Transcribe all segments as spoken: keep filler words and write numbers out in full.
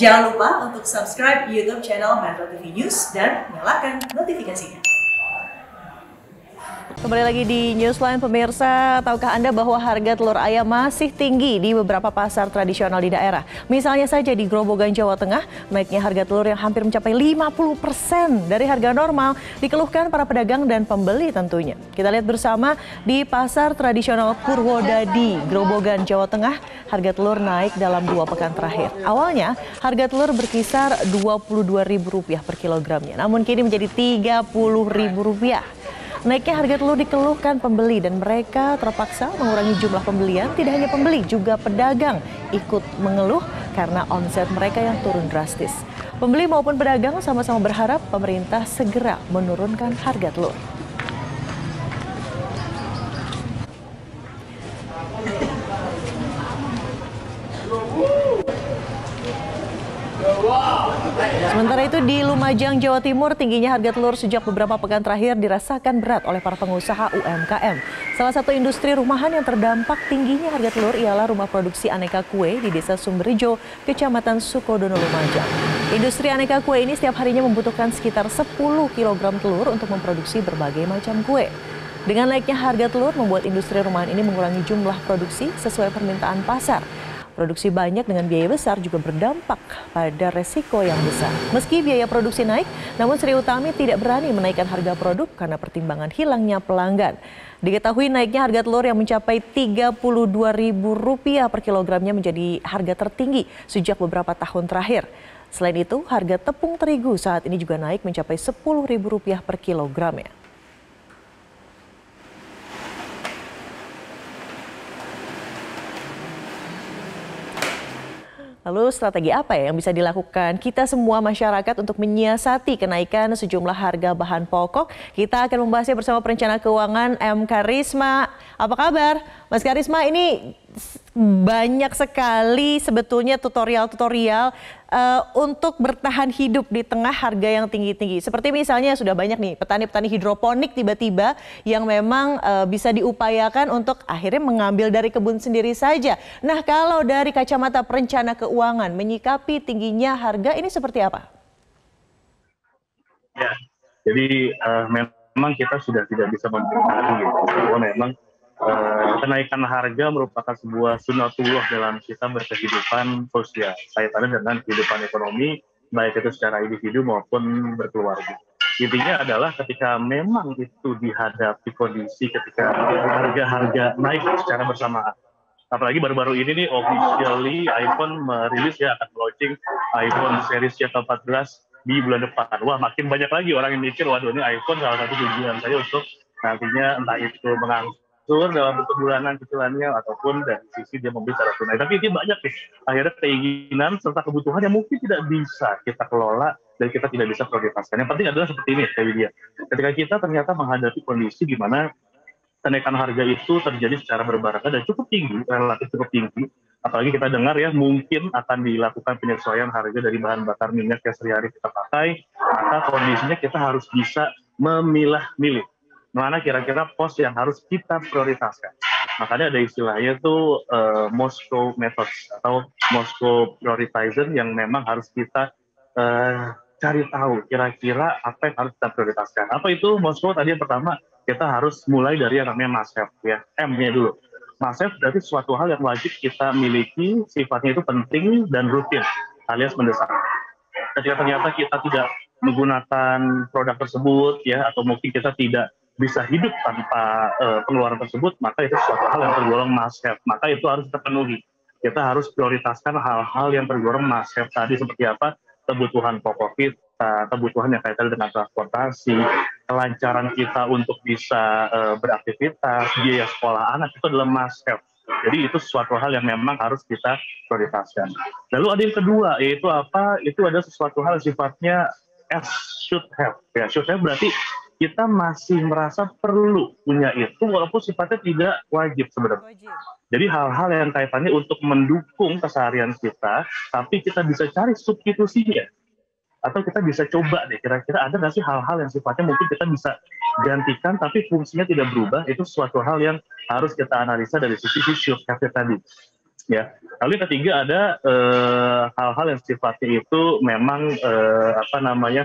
Jangan lupa untuk subscribe YouTube channel Metro T V News dan nyalakan notifikasinya. Kembali lagi di Newsline pemirsa, tahukah Anda bahwa harga telur ayam masih tinggi di beberapa pasar tradisional di daerah? Misalnya saja di Grobogan, Jawa Tengah, naiknya harga telur yang hampir mencapai lima puluh persen dari harga normal dikeluhkan para pedagang dan pembeli tentunya. Kita lihat bersama di pasar tradisional Purwodadi, Grobogan, Jawa Tengah, harga telur naik dalam dua pekan terakhir. Awalnya, harga telur berkisar dua puluh dua ribu rupiah per kilogramnya, namun kini menjadi tiga puluh ribu rupiah. Naiknya harga telur dikeluhkan pembeli dan mereka terpaksa mengurangi jumlah pembelian. Tidak hanya pembeli, juga pedagang ikut mengeluh karena omset mereka yang turun drastis. Pembeli maupun pedagang sama-sama berharap pemerintah segera menurunkan harga telur. Sementara itu di Lumajang, Jawa Timur, tingginya harga telur sejak beberapa pekan terakhir dirasakan berat oleh para pengusaha U M K M. Salah satu industri rumahan yang terdampak tingginya harga telur ialah rumah produksi aneka kue di Desa Sumberjo, Kecamatan Sukodono, Lumajang. Industri aneka kue ini setiap harinya membutuhkan sekitar sepuluh kilogram telur untuk memproduksi berbagai macam kue. Dengan naiknya harga telur membuat industri rumahan ini mengurangi jumlah produksi sesuai permintaan pasar. Produksi banyak dengan biaya besar juga berdampak pada resiko yang besar. Meski biaya produksi naik, namun Sri Utami tidak berani menaikkan harga produk karena pertimbangan hilangnya pelanggan. Diketahui naiknya harga telur yang mencapai tiga puluh dua ribu rupiah per kilogramnya menjadi harga tertinggi sejak beberapa tahun terakhir. Selain itu, harga tepung terigu saat ini juga naik mencapai sepuluh ribu rupiah per kilogramnya. Lalu strategi apa ya yang bisa dilakukan kita semua masyarakat untuk menyiasati kenaikan sejumlah harga bahan pokok? Kita akan membahasnya bersama perencana keuangan M. Karisma. Apa kabar? Mas Karisma, ini banyak sekali sebetulnya tutorial-tutorial uh, untuk bertahan hidup di tengah harga yang tinggi-tinggi. Seperti misalnya sudah banyak nih petani-petani hidroponik tiba-tiba yang memang uh, bisa diupayakan untuk akhirnya mengambil dari kebun sendiri saja. Nah, kalau dari kacamata perencana keuangan menyikapi tingginya harga ini seperti apa? Ya, jadi uh, memang kita sudah tidak bisa mempengaruhi gitu. Bahwa memang Uh, kenaikan harga merupakan sebuah sunatullah dalam kita berkehidupan sosial, kaitannya dengan kehidupan ekonomi, baik itu secara individu maupun berkeluarga. Intinya adalah ketika memang itu dihadapi kondisi ketika harga-harga naik secara bersamaan. Apalagi baru-baru ini nih officially iPhone merilis ya akan launching iPhone series yang ke empat belas di bulan depan. Wah, makin banyak lagi orang yang mikir, waduh ini iPhone salah satu tujuan saya untuk nantinya entah itu mengangkut dalam bentuk bulanan cicilannya ataupun dari sisi dia membeli secara tunai. Tapi ini banyak nih akhirnya keinginan serta kebutuhan yang mungkin tidak bisa kita kelola dan kita tidak bisa prioritaskan. Yang penting adalah seperti ini, kayak dia. Ketika kita ternyata menghadapi kondisi di mana kenaikan harga itu terjadi secara berbarengan dan cukup tinggi, relatif cukup tinggi. Apalagi kita dengar ya mungkin akan dilakukan penyesuaian harga dari bahan bakar minyak yang sehari-hari kita pakai, maka kondisinya kita harus bisa memilah-milih mana kira-kira pos yang harus kita prioritaskan. Makanya ada istilahnya itu uh, Moscow Methods atau Moscow Prioritization yang memang harus kita uh, cari tahu kira-kira apa yang harus kita prioritaskan. Apa itu Moscow? Tadi yang pertama kita harus mulai dari yang namanya must have ya, M-nya dulu. Must have berarti suatu hal yang wajib kita miliki, sifatnya itu penting dan rutin alias mendesak. Ketika ternyata kita tidak menggunakan produk tersebut ya, atau mungkin kita tidak bisa hidup tanpa uh, pengeluaran tersebut, maka itu suatu hal yang tergolong must have. Maka itu harus terpenuhi. Kita harus prioritaskan hal-hal yang tergolong must have tadi seperti apa? Kebutuhan pokok kita, kebutuhan yang kaitan dengan transportasi, kelancaran kita untuk bisa uh, beraktivitas, biaya sekolah anak itu adalah must have. Jadi itu suatu hal yang memang harus kita prioritaskan. Lalu ada yang kedua, yaitu apa? Itu ada sesuatu hal yang sifatnya as should have. Ya, should have berarti kita masih merasa perlu punya itu walaupun sifatnya tidak wajib sebenarnya. Jadi hal-hal yang kaitannya untuk mendukung keseharian kita, tapi kita bisa cari substitusinya. Atau kita bisa coba deh, kira-kira ada nggak sih hal-hal yang sifatnya mungkin kita bisa gantikan, tapi fungsinya tidak berubah. Itu suatu hal yang harus kita analisa dari sisi should have tadi. Ya. Lalu yang ketiga ada eh, hal-hal yang sifatnya itu memang eh, apa namanya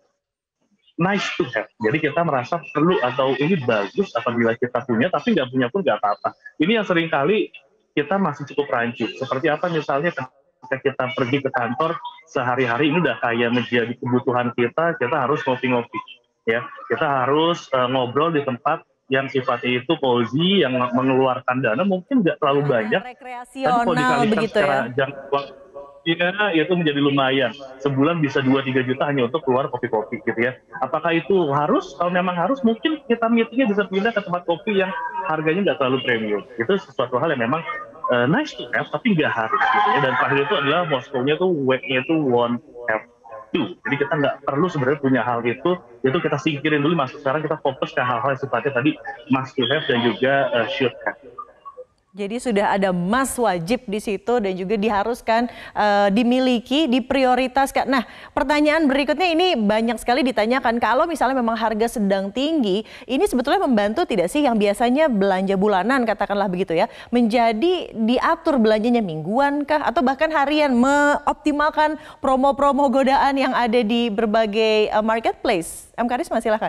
nice to have. Jadi kita merasa perlu atau ini bagus apabila kita punya, tapi nggak punya pun nggak apa-apa. Ini yang sering kali kita masih cukup rancu. Seperti apa misalnya ketika kita pergi ke kantor sehari-hari ini udah kayak menjadi kebutuhan kita, kita harus ngopi-ngopi. Ya, kita harus uh, ngobrol di tempat yang sifatnya itu cozy, yang mengeluarkan dana mungkin nggak terlalu banyak. Rekreasional tapi kalau dikalikan begitu secara ya. jangka iya, itu menjadi lumayan. Sebulan bisa dua tiga juta hanya untuk keluar kopi-kopi gitu ya. Apakah itu harus? Kalau memang harus, mungkin kita meetingnya bisa pindah ke tempat kopi yang harganya nggak terlalu premium. Itu sesuatu hal yang memang uh, nice to have, tapi nggak harus gitu ya. Dan terakhir itu adalah Moskow-nya tuh, W-nya itu won't have to. Jadi kita nggak perlu sebenarnya punya hal itu, itu kita singkirin dulu. Masuk sekarang kita fokus ke hal-hal yang sifatnya tadi must to have dan juga uh, should have. Jadi sudah ada must wajib di situ dan juga diharuskan uh, dimiliki, diprioritaskan. Nah, pertanyaan berikutnya ini banyak sekali ditanyakan. Kalau misalnya memang harga sedang tinggi, ini sebetulnya membantu tidak sih yang biasanya belanja bulanan, katakanlah begitu ya, menjadi diatur belanjanya mingguan kah atau bahkan harian, mengoptimalkan promo-promo godaan yang ada di berbagai uh, marketplace? M. Karisma, silakan.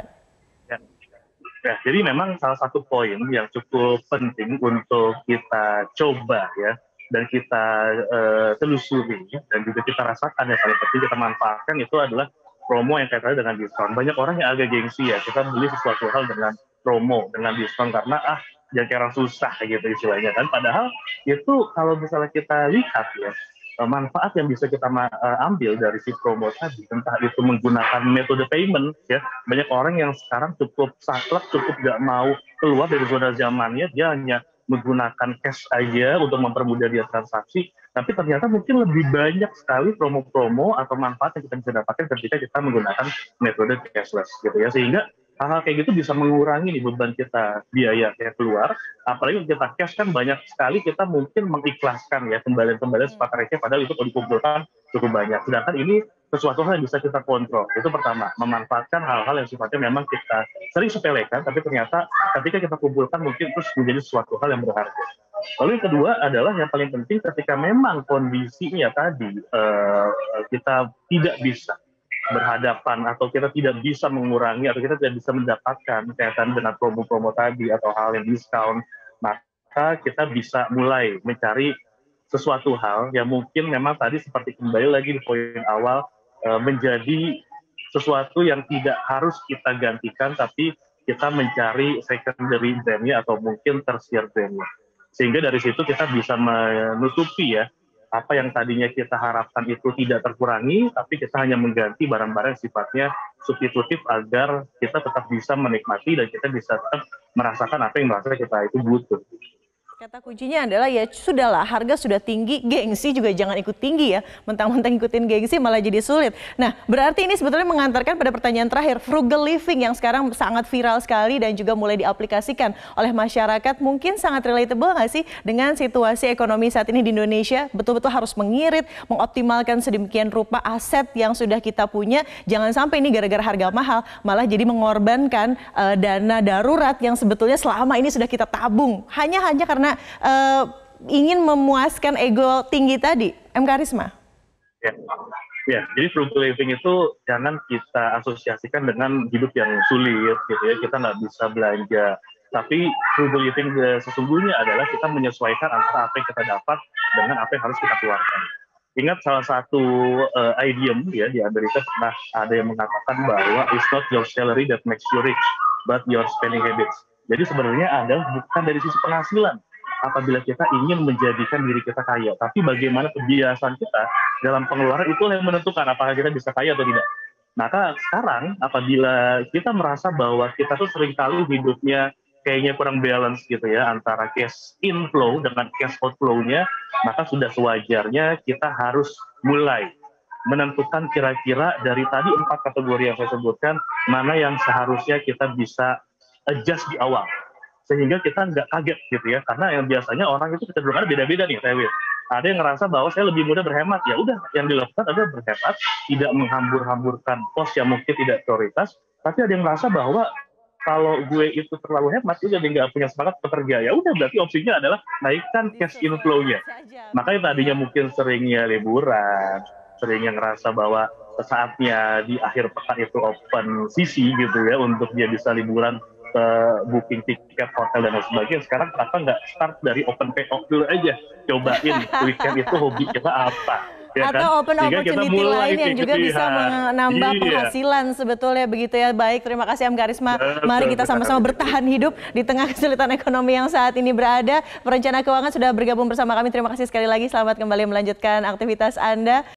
Ya, jadi memang salah satu poin yang cukup penting untuk kita coba ya, dan kita uh, telusuri dan juga kita rasakan yang paling penting kita manfaatkan itu adalah promo yang kaitannya dengan diskon. Banyak orang yang agak gengsi ya, kita beli sesuatu hal dengan promo, dengan diskon karena ah jangan kayak orang susah gitu istilahnya kan. Padahal itu kalau misalnya kita lihat ya, manfaat yang bisa kita uh, ambil dari si promo tadi, entah itu menggunakan metode payment ya, banyak orang yang sekarang cukup saklek, cukup nggak mau keluar dari zona zamannya, dia hanya menggunakan cash aja untuk mempermudah dia transaksi, tapi ternyata mungkin lebih banyak sekali promo-promo atau manfaat yang kita bisa dapatkan ketika kita menggunakan metode cashless gitu ya, sehingga hal-hal kayak gitu bisa mengurangi nih beban kita biaya yang keluar. Apalagi untuk kita cash kan banyak sekali kita mungkin mengikhlaskan ya kembali-kembali sepakat receh, padahal itu kalau dikumpulkan cukup banyak. Sedangkan ini sesuatu hal yang bisa kita kontrol. Itu pertama, memanfaatkan hal-hal yang sifatnya memang kita sering sepelekan, tapi ternyata ketika kita kumpulkan mungkin terus menjadi sesuatu hal yang berharga. Lalu yang kedua adalah yang paling penting ketika memang kondisinya tadi uh, kita tidak bisa berhadapan atau kita tidak bisa mengurangi atau kita tidak bisa mendapatkan kaitan dengan promo-promo tadi atau hal yang diskon, maka kita bisa mulai mencari sesuatu hal yang mungkin memang tadi seperti kembali lagi di poin awal menjadi sesuatu yang tidak harus kita gantikan, tapi kita mencari secondary brand-nya atau mungkin tertiary brand-nya, sehingga dari situ kita bisa menutupi ya apa yang tadinya kita harapkan itu tidak terkurangi, tapi kita hanya mengganti barang-barang yang sifatnya substitutif agar kita tetap bisa menikmati dan kita bisa tetap merasakan apa yang merasa kita itu butuh. Kata kuncinya adalah ya sudahlah, harga sudah tinggi, gengsi juga jangan ikut tinggi ya. Mentang-mentang ikutin gengsi malah jadi sulit. Nah, berarti ini sebetulnya mengantarkan pada pertanyaan terakhir, frugal living yang sekarang sangat viral sekali dan juga mulai diaplikasikan oleh masyarakat. Mungkin sangat relatable nggak sih dengan situasi ekonomi saat ini di Indonesia? Betul-betul harus mengirit, mengoptimalkan sedemikian rupa aset yang sudah kita punya. Jangan sampai ini gara-gara harga mahal malah jadi mengorbankan uh, dana darurat yang sebetulnya selama ini sudah kita tabung. Hanya-hanya karena Uh, ingin memuaskan ego tinggi tadi, M. Karisma. Ya, ya, jadi frugal living itu jangan kita asosiasikan dengan hidup yang sulit, gitu ya. Kita nggak bisa belanja. Tapi frugal living sesungguhnya adalah kita menyesuaikan antara apa yang kita dapat dengan apa yang harus kita keluarkan. Ingat salah satu uh, idiom ya di Amerika pernah ada yang mengatakan bahwa it's not your salary that makes you rich, but your spending habits. Jadi sebenarnya adalah bukan dari sisi penghasilan apabila kita ingin menjadikan diri kita kaya, tapi bagaimana kebiasaan kita dalam pengeluaran itu yang menentukan apakah kita bisa kaya atau tidak. Maka sekarang apabila kita merasa bahwa kita tuh seringkali hidupnya kayaknya kurang balance gitu ya antara cash inflow dengan cash outflow-nya, maka sudah sewajarnya kita harus mulai menentukan kira-kira dari tadi empat kategori yang saya sebutkan, mana yang seharusnya kita bisa adjust di awal, sehingga kita nggak kaget gitu ya, karena yang biasanya orang itu kecenderungan beda-beda nih, Tewin. Ada yang ngerasa bahwa saya lebih mudah berhemat, ya udah yang dilakukan adalah berhemat, tidak menghambur-hamburkan pos yang mungkin tidak prioritas, tapi ada yang merasa bahwa kalau gue itu terlalu hemat, udah dia nggak punya semangat bekerja, ya udah berarti opsinya adalah naikkan cash inflow-nya. Makanya tadinya mungkin seringnya liburan, seringnya ngerasa bahwa saatnya di akhir pekan itu open sisi gitu ya untuk dia bisa liburan, ke booking tiket hotel dan lain sebagainya. Sekarang kenapa nggak start dari open pay off dulu aja, cobain weekend itu hobi kita apa. Ya atau kan? open Sehingga opportunity lain yang juga bisa menambah iya. penghasilan sebetulnya begitu ya. Baik, terima kasih Am Karisma. Mari kita sama-sama bertahan hidup di tengah kesulitan ekonomi yang saat ini berada. Perencana keuangan sudah bergabung bersama kami. Terima kasih sekali lagi. Selamat kembali melanjutkan aktivitas Anda.